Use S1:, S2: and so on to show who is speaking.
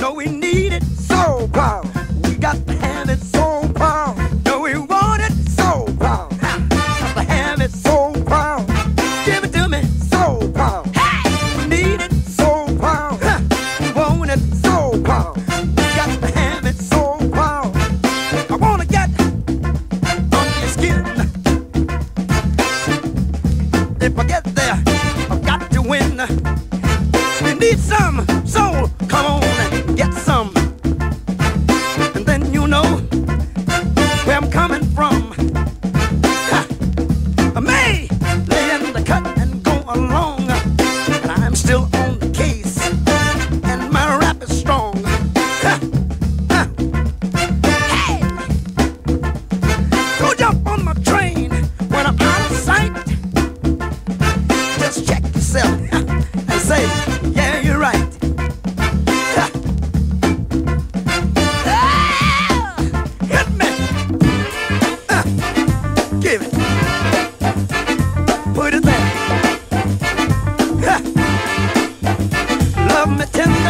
S1: know we need it so proud. We got to have it so proud. Know we want it so proud. Got to have it so proud. Give it to me so proud. We need it so proud. We want it so proud. We got to have it so proud. I wanna get under your skin. If I get there, I've got to win. You need some soul, come on and get some. And then you know where I'm coming from. I may lay in the cut and go along, but I'm still on the case, and my rap is strong. Hey! Go jump on my train when I'm out of sight. Just check yourself and say, yeah, you're right. Hit me. Give it. Put it there. Love me tender.